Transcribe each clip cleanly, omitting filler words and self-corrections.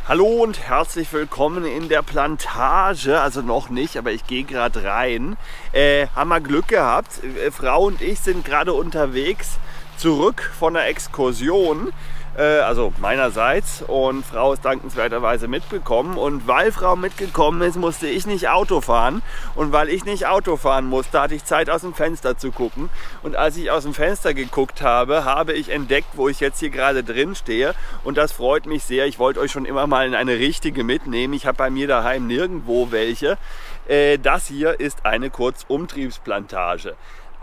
Hallo und herzlich willkommen in der Plantage, also noch nicht, aber ich gehe gerade rein. Haben wir Glück gehabt, Frau und ich sind gerade unterwegs zurück von der Exkursion, also meinerseits, und Frau ist dankenswerterweise mitgekommen, und weil Frau mitgekommen ist, musste ich nicht Auto fahren, und weil ich nicht Auto fahren musste, hatte ich Zeit, aus dem Fenster zu gucken, und als ich aus dem Fenster geguckt habe, habe ich entdeckt, wo ich jetzt hier gerade drin stehe, und das freut mich sehr. Ich wollte euch schon immer mal in eine richtige mitnehmen. Ich habe bei mir daheim nirgendwo welche. Das hier ist eine Kurzumtriebsplantage.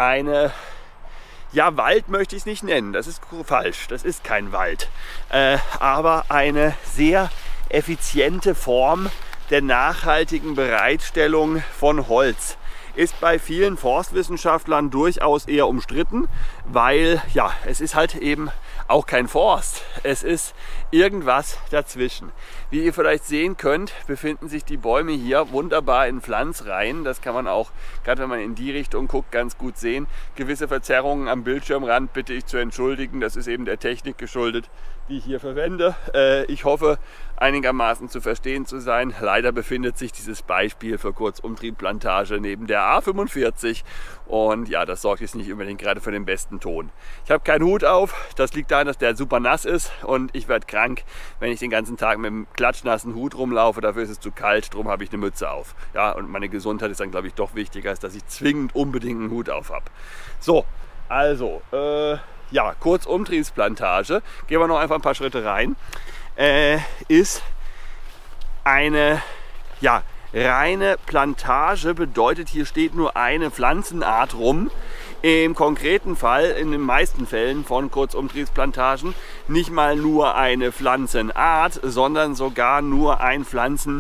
Ja, Wald möchte ich es nicht nennen, das ist falsch, das ist kein Wald, aber eine sehr effiziente Form der nachhaltigen Bereitstellung von Holz. Ist bei vielen Forstwissenschaftlern durchaus eher umstritten, weil ja, es ist halt eben auch kein Forst, es ist irgendwas dazwischen. Wie ihr vielleicht sehen könnt, befinden sich die Bäume hier wunderbar in Pflanzreihen. Das kann man auch, gerade wenn man in die Richtung guckt, ganz gut sehen. Gewisse Verzerrungen am Bildschirmrand bitte ich zu entschuldigen, das ist eben der Technik geschuldet, die ich hier verwende. Ich hoffe, einigermaßen zu verstehen zu sein. Leider befindet sich dieses Beispiel für Kurzumtriebplantage neben der A45 und ja, das sorgt jetzt nicht unbedingt gerade für den besten Ton. Ich habe keinen Hut auf, das liegt daran, dass der super nass ist, und ich werde krank, wenn ich den ganzen Tag mit einem klatschnassen Hut rumlaufe. Dafür ist es zu kalt, darum habe ich eine Mütze auf. Ja, und meine Gesundheit ist dann, glaube ich, doch wichtiger, als dass ich zwingend unbedingt einen Hut auf habe. So, also, ja, Kurzumtriebsplantage, gehen wir noch einfach ein paar Schritte rein, ist eine, ja, reine Plantage, bedeutet, hier steht nur eine Pflanzenart rum. Im konkreten Fall, in den meisten Fällen von Kurzumtriebsplantagen, nicht mal nur eine Pflanzenart, sondern sogar nur ein Pflanzenklon.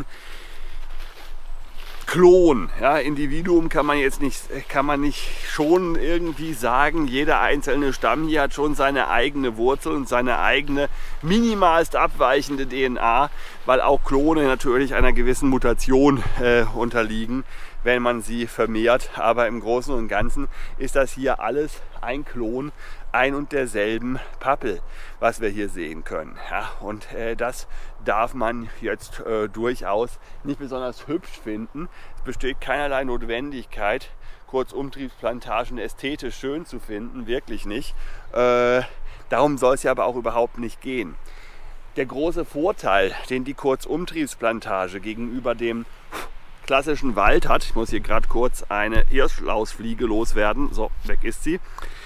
Ja, Individuum kann man jetzt nicht, schon irgendwie sagen, jeder einzelne Stamm hier hat schon seine eigene Wurzel und seine eigene minimalst abweichende DNA, weil auch Klone natürlich einer gewissen Mutation unterliegen, wenn man sie vermehrt. Aber im Großen und Ganzen ist das hier alles ein Klon ein und derselben Pappel, was wir hier sehen können. Ja, und das darf man jetzt durchaus nicht besonders hübsch finden. Es besteht keinerlei Notwendigkeit, Kurzumtriebsplantagen ästhetisch schön zu finden, wirklich nicht. Darum soll es ja aber auch überhaupt nicht gehen. Der große Vorteil, den die Kurzumtriebsplantage gegenüber dem klassischen Wald hat, ich muss hier gerade kurz eine Hirschlausfliege loswerden, so, weg ist sie,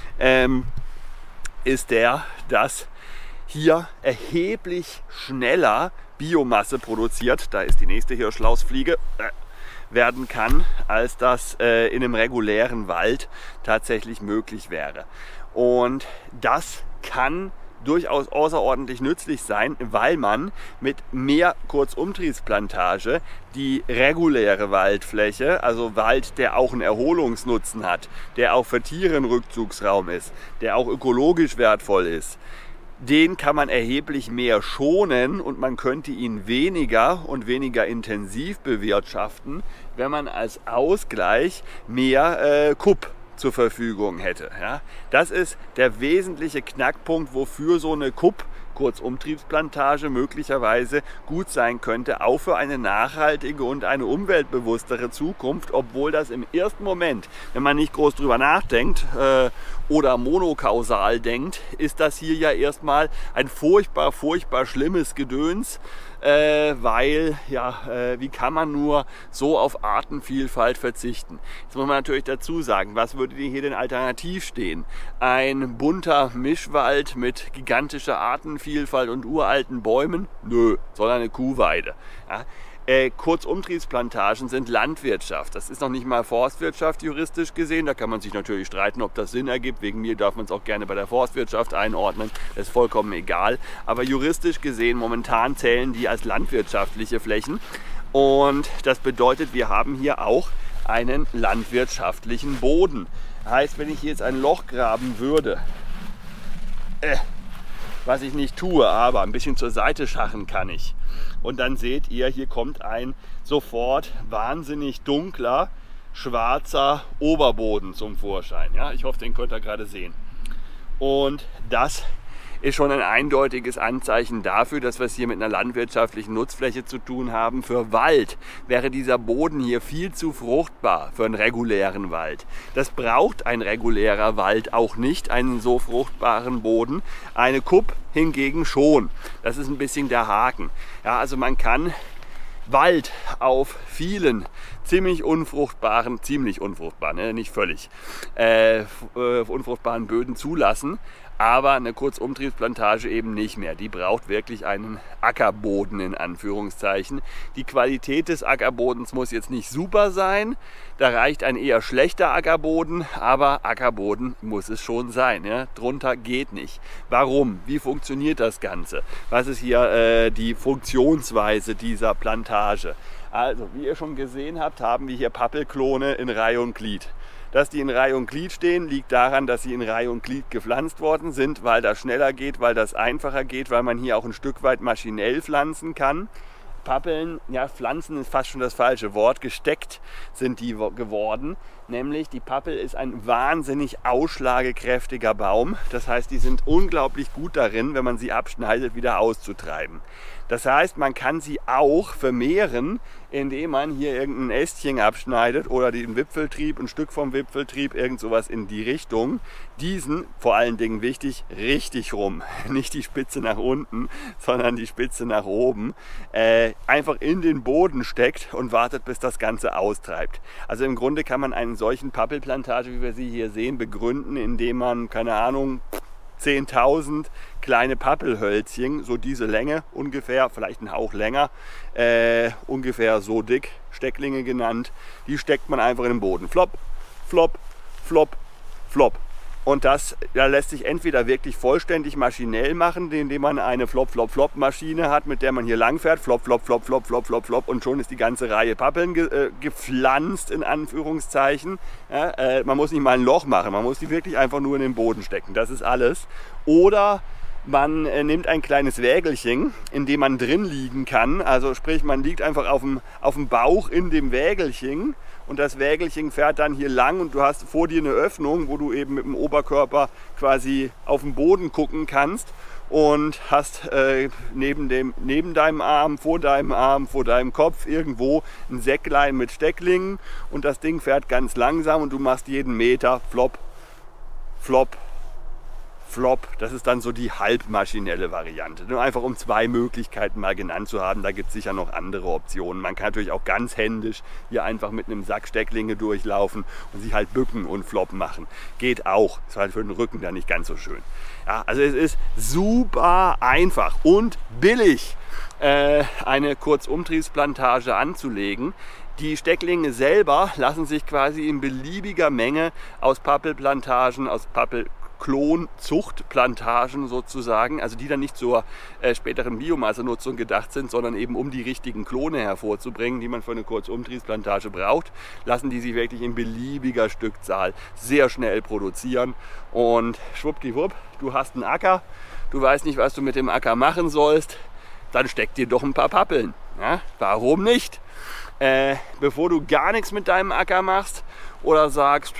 ist der, dass hier erheblich schneller Biomasse produziert, da ist die nächste Hirschlausfliege, werden kann, als das in einem regulären Wald tatsächlich möglich wäre. Und das kann durchaus außerordentlich nützlich sein, weil man mit mehr Kurzumtriebsplantage die reguläre Waldfläche, also Wald, der auch einen Erholungsnutzen hat, der auch für Tiere ein Rückzugsraum ist, der auch ökologisch wertvoll ist, den kann man erheblich mehr schonen, und man könnte ihn weniger und weniger intensiv bewirtschaften, wenn man als Ausgleich mehr Kupp zur Verfügung hätte. Ja? Das ist der wesentliche Knackpunkt, wofür so eine Kurzumtriebsplantage möglicherweise gut sein könnte, auch für eine nachhaltige und eine umweltbewusstere Zukunft, obwohl das im ersten Moment, wenn man nicht groß drüber nachdenkt oder monokausal denkt, ist das hier ja erstmal ein furchtbar, furchtbar schlimmes Gedöns, weil, ja, wie kann man nur so auf Artenvielfalt verzichten? Jetzt muss man natürlich dazu sagen, was würde hier denn alternativ stehen? Ein bunter Mischwald mit gigantischer Artenvielfalt und uralten Bäumen? Nö, sondern eine Kuhweide. Ja? Kurzumtriebsplantagen sind Landwirtschaft. Das ist noch nicht mal Forstwirtschaft juristisch gesehen. Da kann man sich natürlich streiten, ob das Sinn ergibt. Wegen mir darf man es auch gerne bei der Forstwirtschaft einordnen. Das ist vollkommen egal. Aber juristisch gesehen, momentan zählen die als landwirtschaftliche Flächen. Und das bedeutet, wir haben hier auch einen landwirtschaftlichen Boden. Heißt, wenn ich jetzt ein Loch graben würde, was ich nicht tue, aber ein bisschen zur Seite schachen kann ich. Und dann seht ihr, hier kommt ein sofort wahnsinnig dunkler, schwarzer Oberboden zum Vorschein. Ja, ich hoffe, den könnt ihr gerade sehen. Und das ist schon ein eindeutiges Anzeichen dafür, dass wir es hier mit einer landwirtschaftlichen Nutzfläche zu tun haben. Für Wald wäre dieser Boden hier viel zu fruchtbar für einen regulären Wald. Das braucht ein regulärer Wald auch nicht, einen so fruchtbaren Boden. Eine Kupp hingegen schon. Das ist ein bisschen der Haken. Ja, also man kann Wald auf vielen ziemlich unfruchtbaren, ne, nicht völlig, unfruchtbaren Böden zulassen, aber eine Kurzumtriebsplantage eben nicht mehr. Die braucht wirklich einen Ackerboden in Anführungszeichen. Die Qualität des Ackerbodens muss jetzt nicht super sein, da reicht ein eher schlechter Ackerboden, aber Ackerboden muss es schon sein. Ja? Drunter geht nicht. Warum? Wie funktioniert das Ganze? Was ist hier die Funktionsweise dieser Plantage? Also, wie ihr schon gesehen habt, haben wir hier Pappelklone in Reihe und Glied. Dass die in Reihe und Glied stehen, liegt daran, dass sie in Reihe und Glied gepflanzt worden sind, weil das schneller geht, weil das einfacher geht, weil man hier auch ein Stück weit maschinell pflanzen kann. Pappeln, ja, pflanzen ist fast schon das falsche Wort, gesteckt sind die geworden. Nämlich die Pappel ist ein wahnsinnig ausschlagekräftiger Baum. Das heißt, die sind unglaublich gut darin, wenn man sie abschneidet, wieder auszutreiben. Das heißt, man kann sie auch vermehren, indem man hier irgendein Ästchen abschneidet oder den Wipfeltrieb, ein Stück vom Wipfeltrieb, irgend sowas in die Richtung. Diesen, vor allen Dingen wichtig, richtig rum. Nicht die Spitze nach unten, sondern die Spitze nach oben. Einfach in den Boden steckt und wartet, bis das Ganze austreibt. Also im Grunde kann man einen solchen Pappelplantage, wie wir sie hier sehen, begründen, indem man, keine Ahnung, 10.000 kleine Pappelhölzchen, so diese Länge ungefähr, vielleicht ein Hauch länger, ungefähr so dick, Stecklinge genannt, die steckt man einfach in den Boden. Flop, flop, flop, flop. Und das lässt sich entweder wirklich vollständig maschinell machen, indem man eine Flop-Flop-Flop-Maschine hat, mit der man hier lang fährt, flop, flop, flop, flop, flop, flop, flop, und schon ist die ganze Reihe Pappeln gepflanzt, in Anführungszeichen. Ja, man muss nicht mal ein Loch machen, man muss die wirklich einfach nur in den Boden stecken, das ist alles. Oder man nimmt ein kleines Wägelchen, in dem man drin liegen kann, also sprich, man liegt einfach auf dem Bauch in dem Wägelchen. Und das Wägelchen fährt dann hier lang und du hast vor dir eine Öffnung, wo du eben mit dem Oberkörper quasi auf den Boden gucken kannst und hast neben deinem Arm, vor deinem Kopf irgendwo ein Säcklein mit Stecklingen und das Ding fährt ganz langsam und du machst jeden Meter flop, flop, flop. Das ist dann so die halbmaschinelle Variante. Nur einfach um zwei Möglichkeiten mal genannt zu haben. Da gibt es sicher noch andere Optionen. Man kann natürlich auch ganz händisch hier einfach mit einem Sack Stecklinge durchlaufen und sich halt bücken und flop machen. Geht auch. Ist halt für den Rücken dann nicht ganz so schön. Ja, also es ist super einfach und billig, eine Kurzumtriebsplantage anzulegen. Die Stecklinge selber lassen sich quasi in beliebiger Menge aus Pappelplantagen, aus Klonzuchtplantagen sozusagen, also die dann nicht zur späteren Biomassenutzung gedacht sind, sondern eben um die richtigen Klone hervorzubringen, die man für eine Kurzumtriebsplantage braucht, lassen die sich wirklich in beliebiger Stückzahl sehr schnell produzieren und schwuppdiwupp, du hast einen Acker, du weißt nicht, was du mit dem Acker machen sollst, dann steck dir doch ein paar Pappeln. Ja, warum nicht? Bevor du gar nichts mit deinem Acker machst oder sagst,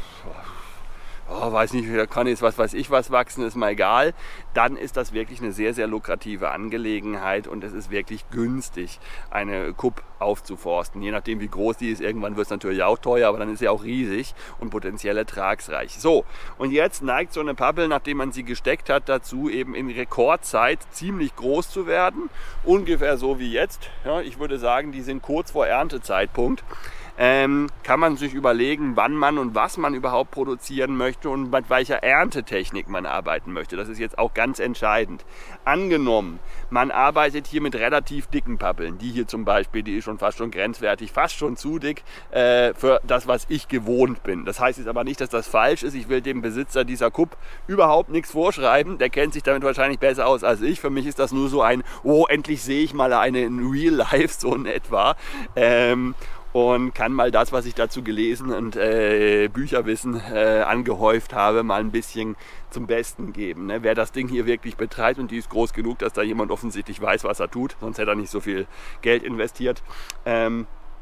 weiß nicht, da kann jetzt was weiß ich was wachsen, ist mal egal, dann ist das wirklich eine sehr, sehr lukrative Angelegenheit und es ist wirklich günstig, eine Kupp aufzuforsten. Je nachdem, wie groß die ist, irgendwann wird es natürlich auch teuer, aber dann ist sie auch riesig und potenziell ertragsreich. So, und jetzt neigt so eine Pappel, nachdem man sie gesteckt hat, dazu, eben in Rekordzeit ziemlich groß zu werden. Ungefähr so wie jetzt. Ja, ich würde sagen, die sind kurz vor Erntezeitpunkt. Kann man sich überlegen, wann man und was man überhaupt produzieren möchte und mit welcher Erntetechnik man arbeiten möchte. Das ist jetzt auch ganz entscheidend. Angenommen, man arbeitet hier mit relativ dicken Pappeln. Die hier zum Beispiel, die ist schon fast schon grenzwertig, fast schon zu dick für das, was ich gewohnt bin. Das heißt jetzt aber nicht, dass das falsch ist. Ich will dem Besitzer dieser Kupp überhaupt nichts vorschreiben. Der kennt sich damit wahrscheinlich besser aus als ich. Für mich ist das nur so ein, oh, endlich sehe ich mal eine in Real Life, so in etwa. Und kann mal das, was ich dazu gelesen und Bücherwissen angehäuft habe, mal ein bisschen zum Besten geben. Ne? Wer das Ding hier wirklich betreibt, und die ist groß genug, dass da jemand offensichtlich weiß, was er tut, sonst hätte er nicht so viel Geld investiert,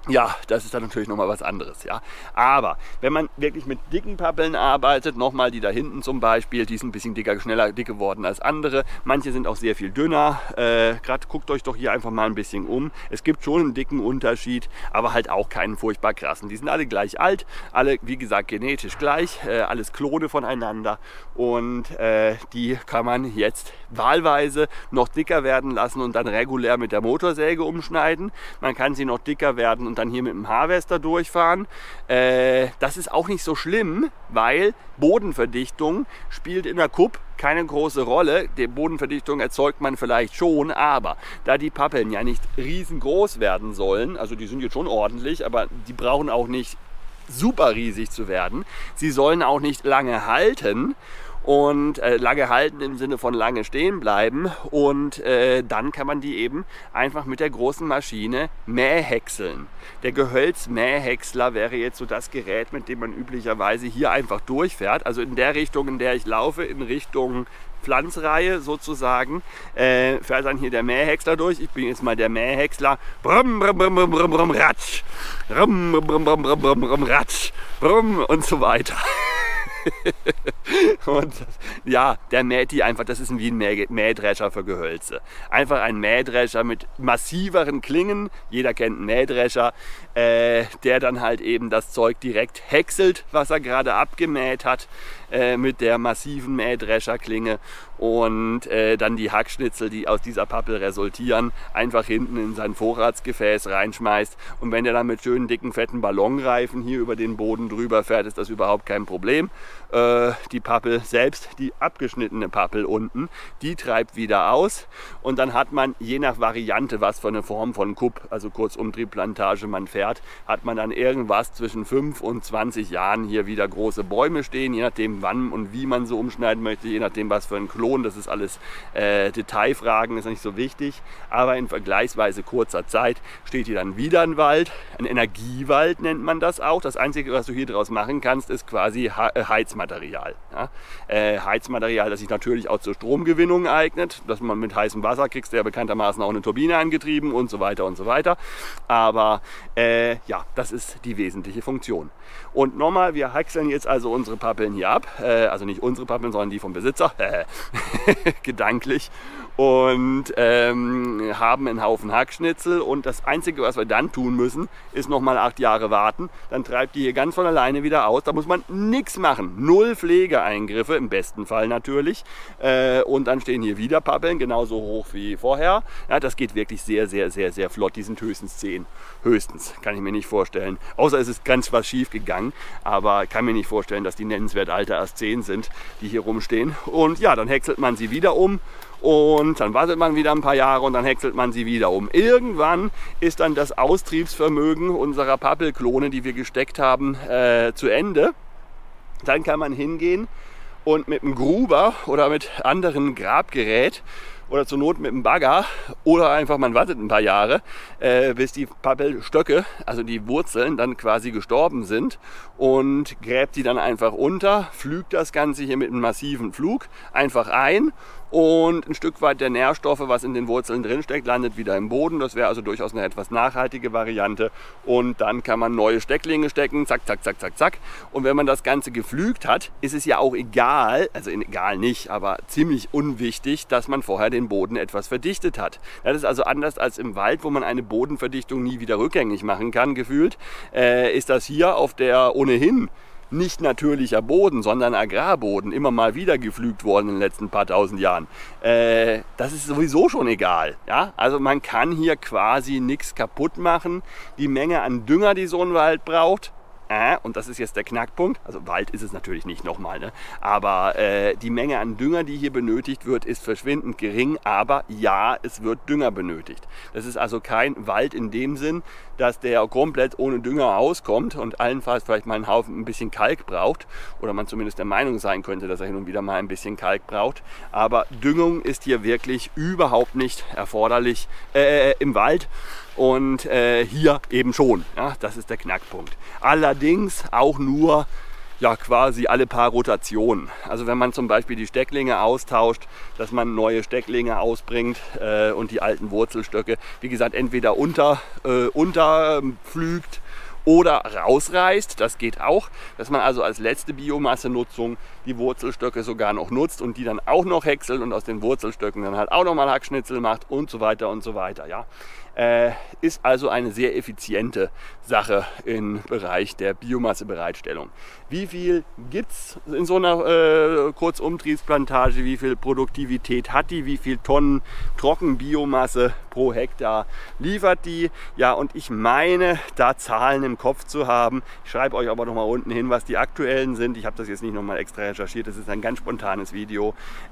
Ja, das ist dann natürlich nochmal was anderes, ja. Aber wenn man wirklich mit dicken Pappeln arbeitet, nochmal die da hinten zum Beispiel, die sind ein bisschen dicker, schneller dick geworden als andere. Manche sind auch sehr viel dünner. Gerade guckt euch doch hier einfach mal ein bisschen um. Es gibt schon einen dicken Unterschied, aber halt auch keinen furchtbar krassen. Die sind alle gleich alt, alle wie gesagt genetisch gleich, alles Klone voneinander und die kann man jetzt wahlweise noch dicker werden lassen und dann regulär mit der Motorsäge umschneiden. Man kann sie noch dicker werden und dann hier mit dem Harvester durchfahren. Das ist auch nicht so schlimm, weil Bodenverdichtung spielt in der Kupp keine große Rolle. Die Bodenverdichtung erzeugt man vielleicht schon, aber da die Pappeln ja nicht riesengroß werden sollen, also die sind jetzt schon ordentlich, aber die brauchen auch nicht super riesig zu werden. Sie sollen auch nicht lange halten. Und lange halten im Sinne von lange stehen bleiben und dann kann man die eben einfach mit der großen Maschine mähhäckseln. Der Gehölzmähhäcksler wäre jetzt so das Gerät, mit dem man üblicherweise hier einfach durchfährt. Also in der Richtung, in der ich laufe, in Richtung Pflanzreihe sozusagen, fährt dann hier der Mähhäcksler durch. Ich bin jetzt mal der Mähhäcksler. Brumm, brumm, brumm, brumm, brumm, brumm, ratsch. Brumm, brumm, brumm, brumm, brumm, brumm, ratsch. Brumm und so weiter. Und ja, der mäht die einfach, das ist wie ein Mähdrescher für Gehölze. Einfach ein Mähdrescher mit massiveren Klingen, jeder kennt einen Mähdrescher, der dann halt eben das Zeug direkt häckselt, was er gerade abgemäht hat, mit der massiven Mähdrescherklinge und dann die Hackschnitzel, die aus dieser Pappel resultieren, einfach hinten in sein Vorratsgefäß reinschmeißt und wenn der dann mit schönen dicken fetten Ballonreifen hier über den Boden drüber fährt, ist das überhaupt kein Problem. Die Pappel selbst, die abgeschnittene Pappel unten, die treibt wieder aus und dann hat man je nach Variante, was für eine Form von Kupp, also kurzum Triebplantage man fährt, hat man dann irgendwas zwischen 5 und 20 Jahren hier wieder große Bäume stehen, je nachdem wann und wie man so umschneiden möchte, je nachdem was für ein Klon, das ist alles Detailfragen, ist nicht so wichtig, aber in vergleichsweise kurzer Zeit steht hier dann wieder ein Wald, ein Energiewald nennt man das auch. Das Einzige, was du hier draus machen kannst, ist quasi Heizmaterial. Ja? Heizmaterial, das sich natürlich auch zur Stromgewinnung eignet, dass man mit heißem Wasser kriegst, ja bekanntermaßen auch eine Turbine angetrieben und so weiter und so weiter. Aber ja, das ist die wesentliche Funktion. Und nochmal, wir häckseln jetzt also unsere Pappeln hier ab, also nicht unsere Pappeln, sondern die vom Besitzer, gedanklich, und haben einen Haufen Hackschnitzel und das Einzige, was wir dann tun müssen, ist nochmal 8 Jahre warten, dann treibt die hier ganz von alleine wieder aus, da muss man nichts machen, 0 Pflegeeingriffe, im besten Fall natürlich, und dann stehen hier wieder Pappeln, genauso hoch wie vorher. Ja, das geht wirklich sehr, sehr, sehr, sehr flott, die sind höchstens 10, höchstens, kann ich mir nicht vorstellen, außer es ist ganz was schief gegangen, aber kann mir nicht vorstellen, dass die nennenswert alter erst 10 sind, die hier rumstehen. Und ja, dann häckselt man sie wieder um und dann wartet man wieder ein paar Jahre und dann häckselt man sie wieder um. Irgendwann ist dann das Austriebsvermögen unserer Pappelklone, die wir gesteckt haben, zu Ende. Dann kann man hingehen und mit einem Gruber oder mit anderen Grabgerät oder zur Not mit dem Bagger oder einfach man wartet ein paar Jahre, bis die Pappelstöcke, also die Wurzeln, dann quasi gestorben sind und gräbt die dann einfach unter, pflügt das Ganze hier mit einem massiven Pflug einfach ein und ein Stück weit der Nährstoffe, was in den Wurzeln drin steckt, landet wieder im Boden. Das wäre also durchaus eine etwas nachhaltige Variante und dann kann man neue Stecklinge stecken, zack, zack, zack, zack, zack. Und wenn man das Ganze gepflügt hat, ist es ja auch egal, also egal nicht, aber ziemlich unwichtig, dass man vorher den Boden etwas verdichtet hat. Das ist also anders als im Wald, wo man eine Bodenverdichtung nie wieder rückgängig machen kann, gefühlt, ist das hier auf der ohnehin nicht natürlicher Boden, sondern Agrarboden, immer mal wieder gepflügt worden in den letzten paar tausend Jahren. Das ist sowieso schon egal. Ja? Also man kann hier quasi nichts kaputt machen. Die Menge an Dünger, die so ein Wald braucht, und das ist jetzt der Knackpunkt, also Wald ist es natürlich nicht nochmal, ne? Aber die Menge an Dünger, die hier benötigt wird, ist verschwindend gering, aber ja, es wird Dünger benötigt. Das ist also kein Wald in dem Sinn, dass der komplett ohne Dünger auskommt und allenfalls vielleicht mal einen Haufen ein bisschen Kalk braucht oder man zumindest der Meinung sein könnte, dass er hin und wieder mal ein bisschen Kalk braucht. Aber Düngung ist hier wirklich überhaupt nicht erforderlich im Wald. Und hier eben schon, ja, das ist der Knackpunkt. Allerdings auch nur ja quasi alle paar Rotationen. Also wenn man zum Beispiel die Stecklinge austauscht, dass man neue Stecklinge ausbringt und die alten Wurzelstöcke, wie gesagt, entweder unterpflügt oder rausreißt, das geht auch, dass man also als letzte Biomassenutzung die Wurzelstöcke sogar noch nutzt und die dann auch noch häckselt und aus den Wurzelstöcken dann halt auch nochmal Hackschnitzel macht und so weiter und so weiter. Ja. Ist also eine sehr effiziente Sache im Bereich der Biomassebereitstellung. Wie viel gibt es in so einer Kurzumtriebsplantage? Wie viel Produktivität hat die? Wie viel Tonnen Trockenbiomasse pro Hektar liefert die? Ja, und ich meine, da Zahlen im Kopf zu haben. Ich schreibe euch aber noch mal unten hin, was die aktuellen sind. Ich habe das jetzt nicht noch mal extra recherchiert. Das ist ein ganz spontanes Video.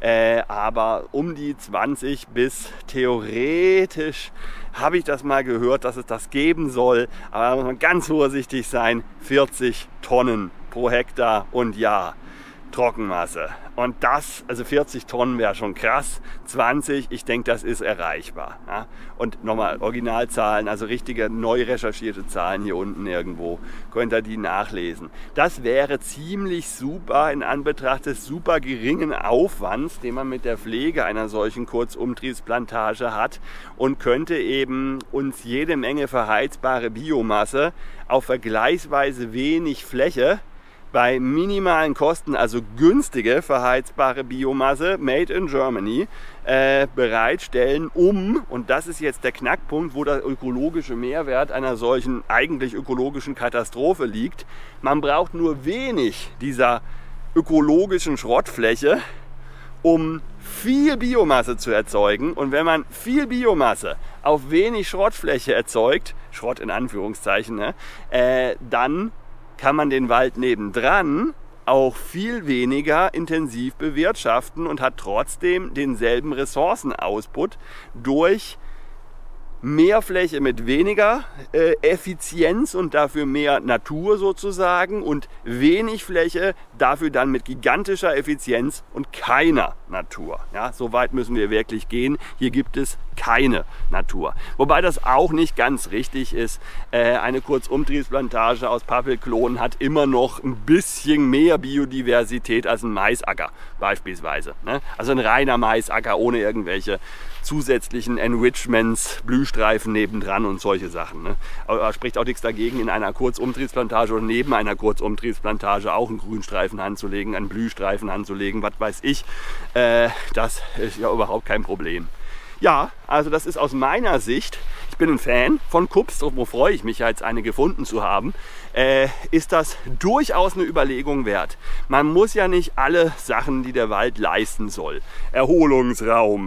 Aber um die 20 bis theoretisch habe ich das mal gehört, dass es das geben soll, aber da muss man ganz vorsichtig sein, 40 Tonnen pro Hektar und Jahr Trockenmasse. Und das, also 40 Tonnen wäre schon krass, 20, ich denke, das ist erreichbar. Ja? Und nochmal Originalzahlen, also richtige neu recherchierte Zahlen hier unten irgendwo, könnt ihr die nachlesen. Das wäre ziemlich super in Anbetracht des super geringen Aufwands, den man mit der Pflege einer solchen Kurzumtriebsplantage hat und könnte eben uns jede Menge verheizbare Biomasse auf vergleichsweise wenig Fläche bei minimalen Kosten, also günstige verheizbare Biomasse, made in Germany, bereitstellen, und das ist jetzt der Knackpunkt, wo der ökologische Mehrwert einer solchen eigentlich ökologischen Katastrophe liegt. Man braucht nur wenig dieser ökologischen Schrottfläche, um viel Biomasse zu erzeugen. Und wenn man viel Biomasse auf wenig Schrottfläche erzeugt, Schrott in Anführungszeichen, ne, dann kann man den Wald nebendran auch viel weniger intensiv bewirtschaften und hat trotzdem denselben Ressourcenausput durch mehr Fläche mit weniger Effizienz und dafür mehr Natur sozusagen und wenig Fläche dafür dann mit gigantischer Effizienz und keiner Natur. Ja, so weit müssen wir wirklich gehen. Hier gibt es keine Natur. Wobei das auch nicht ganz richtig ist. Eine Kurzumtriebsplantage aus Pappelklonen hat immer noch ein bisschen mehr Biodiversität als ein Maisacker beispielsweise. Ne? Also ein reiner Maisacker ohne irgendwelche zusätzlichen Enrichments, Blühstreifen nebendran und solche Sachen. Ne? Aber spricht auch nichts dagegen, in einer Kurzumtriebsplantage oder neben einer Kurzumtriebsplantage auch einen Grünstreifen anzulegen, einen Blühstreifen anzulegen, was weiß ich. Das ist ja überhaupt kein Problem. Ja, also das ist aus meiner Sicht, ich bin ein Fan von Kups, wo freue ich mich jetzt eine gefunden zu haben, ist das durchaus eine Überlegung wert. Man muss ja nicht alle Sachen, die der Wald leisten soll, Erholungsraum,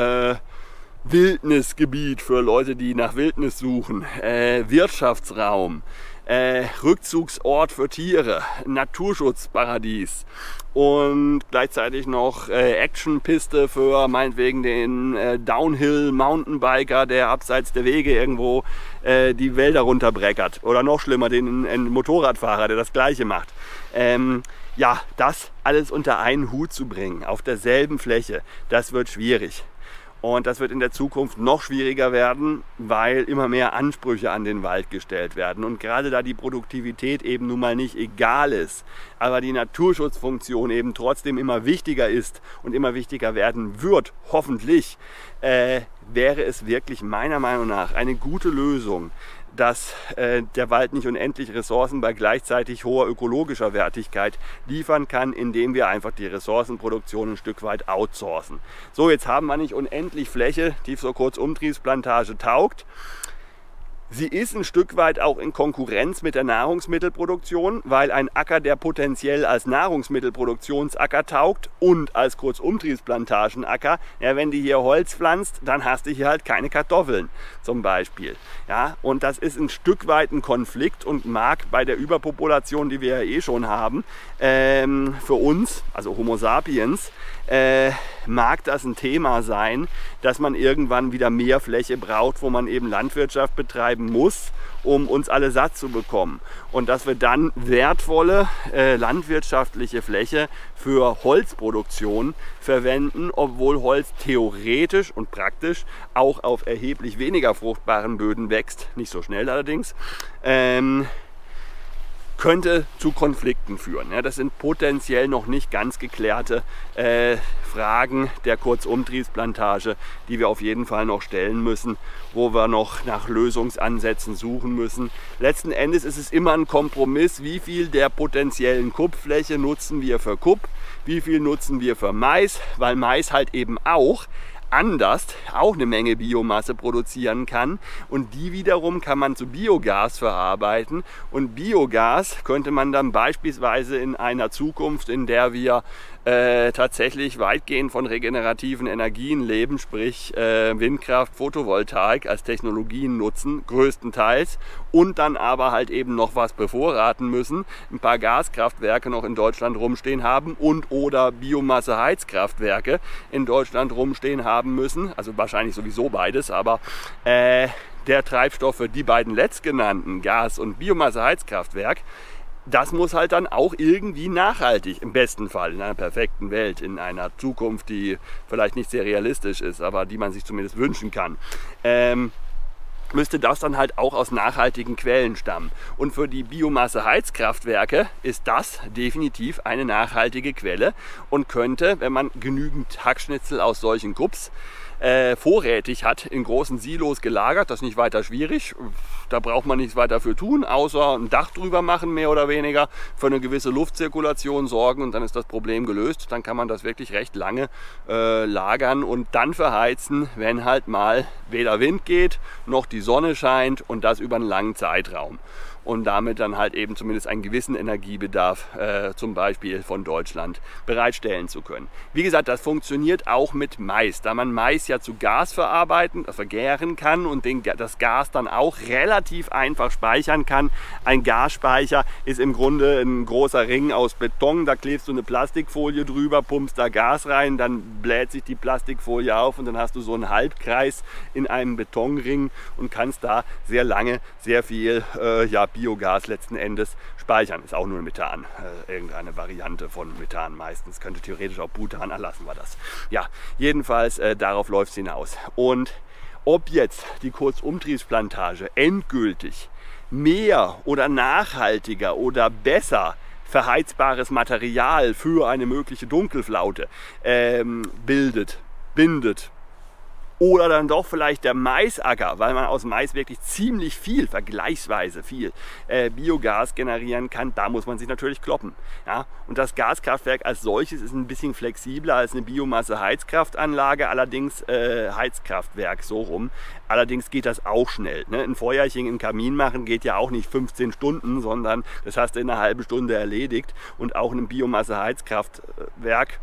Wildnisgebiet für Leute, die nach Wildnis suchen, Wirtschaftsraum, Rückzugsort für Tiere, Naturschutzparadies und gleichzeitig noch Actionpiste für meinetwegen den Downhill-Mountainbiker, der abseits der Wege irgendwo die Wälder runterbreckert. Oder noch schlimmer, den Motorradfahrer, der das Gleiche macht. Ja, das alles unter einen Hut zu bringen, auf derselben Fläche, das wird schwierig. Und das wird in der Zukunft noch schwieriger werden, weil immer mehr Ansprüche an den Wald gestellt werden. Und gerade da die Produktivität eben nun mal nicht egal ist, aber die Naturschutzfunktion eben trotzdem immer wichtiger ist und immer wichtiger werden wird, hoffentlich, wäre es wirklich meiner Meinung nach eine gute Lösung, dass der Wald nicht unendlich Ressourcen bei gleichzeitig hoher ökologischer Wertigkeit liefern kann, indem wir einfach die Ressourcenproduktion ein Stück weit outsourcen. So, jetzt haben wir nicht unendlich Fläche, die zur Kurzumtriebsplantage taugt. Sie ist ein Stück weit auch in Konkurrenz mit der Nahrungsmittelproduktion, weil ein Acker, der potenziell als Nahrungsmittelproduktionsacker taugt und als Kurzumtriebsplantagenacker, ja, wenn du hier Holz pflanzt, dann hast du hier halt keine Kartoffeln zum Beispiel. Ja, und das ist ein Stück weit ein Konflikt und mag bei der Überpopulation, die wir ja eh schon haben, für uns, also Homo sapiens, mag das ein Thema sein, dass man irgendwann wieder mehr Fläche braucht, wo man eben Landwirtschaft betreiben muss, um uns alle satt zu bekommen. Und dass wir dann wertvolle landwirtschaftliche Fläche für Holzproduktion verwenden, obwohl Holz theoretisch und praktisch auch auf erheblich weniger fruchtbaren Böden wächst, nicht so schnell allerdings. könnte zu Konflikten führen. Ja, das sind potenziell noch nicht ganz geklärte Fragen der Kurzumtriebsplantage, die wir auf jeden Fall noch stellen müssen, wo wir noch nach Lösungsansätzen suchen müssen. Letzten Endes ist es immer ein Kompromiss, wie viel der potenziellen Kuppfläche nutzen wir für Kupp, wie viel nutzen wir für Mais, weil Mais halt eben auch anders auch eine Menge Biomasse produzieren kann und die wiederum kann man zu Biogas verarbeiten und Biogas könnte man dann beispielsweise in einer Zukunft, in der wir tatsächlich weitgehend von regenerativen Energien leben, sprich Windkraft, Photovoltaik als Technologien nutzen, größtenteils und dann aber halt eben noch was bevorraten müssen, ein paar Gaskraftwerke noch in Deutschland rumstehen haben und oder Biomasse-Heizkraftwerke in Deutschland rumstehen haben müssen, also wahrscheinlich sowieso beides, aber der Treibstoff für die beiden letztgenannten, Gas- und Biomasse-Heizkraftwerk, das muss halt dann auch irgendwie nachhaltig, im besten Fall, in einer perfekten Welt, in einer Zukunft, die vielleicht nicht sehr realistisch ist, aber die man sich zumindest wünschen kann, müsste das dann halt auch aus nachhaltigen Quellen stammen. Und für die Biomasse-Heizkraftwerke ist das definitiv eine nachhaltige Quelle und könnte, wenn man genügend Hackschnitzel aus solchen Kupps vorrätig hat, in großen Silos gelagert, das ist nicht weiter schwierig, da braucht man nichts weiter für tun, außer ein Dach drüber machen, mehr oder weniger, für eine gewisse Luftzirkulation sorgen und dann ist das Problem gelöst, dann kann man das wirklich recht lange lagern und dann verheizen, wenn halt mal weder Wind geht, noch die Sonne scheint und das über einen langen Zeitraum. Und damit dann halt eben zumindest einen gewissen Energiebedarf zum Beispiel von Deutschland bereitstellen zu können. Wie gesagt, das funktioniert auch mit Mais, da man Mais ja zu Gas vergären kann und das Gas dann auch relativ einfach speichern kann. Ein Gasspeicher ist im Grunde ein großer Ring aus Beton, da klebst du eine Plastikfolie drüber, pumpst da Gas rein, dann bläht sich die Plastikfolie auf und dann hast du so einen Halbkreis in einem Betonring und kannst da sehr lange sehr viel Biogas letzten Endes speichern. Ist auch nur Methan, irgendeine Variante von Methan meistens. Könnte theoretisch auch Butan, erlassen wir das. Ja, jedenfalls darauf läuft es hinaus. Und ob jetzt die Kurzumtriebsplantage endgültig mehr oder nachhaltiger oder besser verheizbares Material für eine mögliche Dunkelflaute bindet, oder dann doch vielleicht der Maisacker, weil man aus Mais wirklich ziemlich viel, vergleichsweise viel Biogas generieren kann, da muss man sich natürlich kloppen. Ja? Und das Gaskraftwerk als solches ist ein bisschen flexibler als eine Biomasse-Heizkraftanlage, allerdings Heizkraftwerk so rum. Allerdings geht das auch schnell. Ne? Ein Feuerchen im Kamin machen geht ja auch nicht 15 Stunden, sondern das hast du in einer halben Stunde erledigt. Und auch ein Biomasse-Heizkraftwerk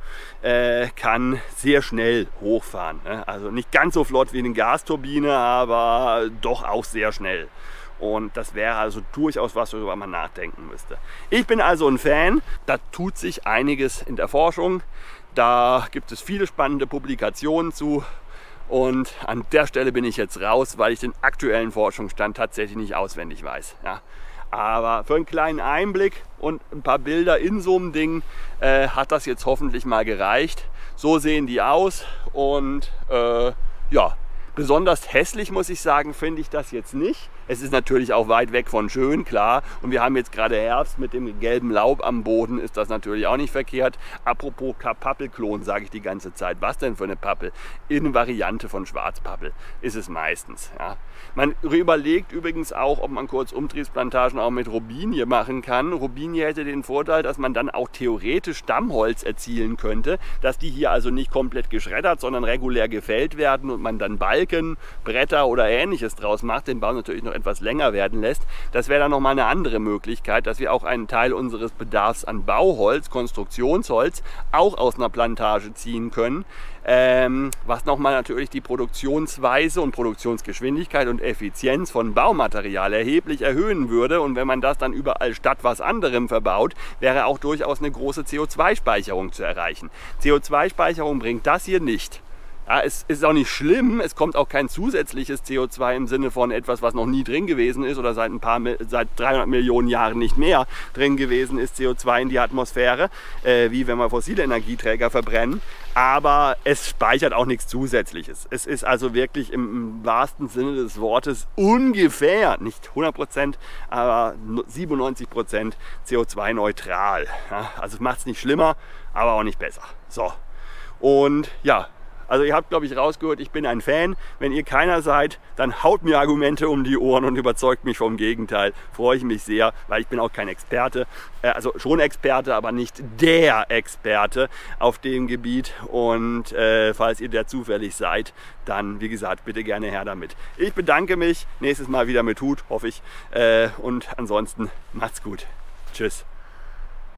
kann sehr schnell hochfahren. Ne? Also nicht ganz so flott wie eine Gasturbine, aber doch auch sehr schnell. Und das wäre also durchaus was, worüber man nachdenken müsste. Ich bin also ein Fan, da tut sich einiges in der Forschung. Da gibt es viele spannende Publikationen zu. Und an der Stelle bin ich jetzt raus, weil ich den aktuellen Forschungsstand tatsächlich nicht auswendig weiß. Ja. Aber für einen kleinen Einblick und ein paar Bilder in so einem Ding hat das jetzt hoffentlich mal gereicht. So sehen die aus und ja, besonders hässlich, muss ich sagen, finde ich das jetzt nicht. Es ist natürlich auch weit weg von schön, klar. Und wir haben jetzt gerade Herbst mit dem gelben Laub am Boden, ist das natürlich auch nicht verkehrt. Apropos Pappelklon, sage ich die ganze Zeit. Was denn für eine Pappel? In Variante von Schwarzpappel ist es meistens. Ja. Man überlegt übrigens auch, ob man Kurzumtriebsplantagen auch mit Robinie machen kann. Robinie hätte den Vorteil, dass man dann auch theoretisch Stammholz erzielen könnte, dass die hier also nicht komplett geschreddert, sondern regulär gefällt werden und man dann Balken, Bretter oder Ähnliches draus macht, den Baum natürlich noch etwas länger werden lässt. Das wäre dann nochmal eine andere Möglichkeit, dass wir auch einen Teil unseres Bedarfs an Bauholz, Konstruktionsholz, auch aus einer Plantage ziehen können. Was nochmal natürlich die Produktionsweise und Produktionsgeschwindigkeit und Effizienz von Baumaterial erheblich erhöhen würde. Und wenn man das dann überall statt was anderem verbaut, wäre auch durchaus eine große CO2-Speicherung zu erreichen. CO2-Speicherung bringt das hier nicht. Ja, es ist auch nicht schlimm, es kommt auch kein zusätzliches CO2 im Sinne von etwas, was noch nie drin gewesen ist oder seit 300 Millionen Jahren nicht mehr drin gewesen ist, CO2 in die Atmosphäre, wie wenn wir fossile Energieträger verbrennen. Aber es speichert auch nichts Zusätzliches. Es ist also wirklich im wahrsten Sinne des Wortes ungefähr, nicht 100%, aber 97% CO2-neutral. Ja, also es macht es nicht schlimmer, aber auch nicht besser. So, und ja, also ihr habt, glaube ich, rausgehört, ich bin ein Fan. Wenn ihr keiner seid, dann haut mir Argumente um die Ohren und überzeugt mich vom Gegenteil. Freue ich mich sehr, weil ich bin auch kein Experte. Also schon Experte, aber nicht der Experte auf dem Gebiet. Und falls ihr der zufällig seid, dann, wie gesagt, bitte gerne her damit. Ich bedanke mich. Nächstes Mal wieder mit Hut, hoffe ich. Und ansonsten macht's gut. Tschüss.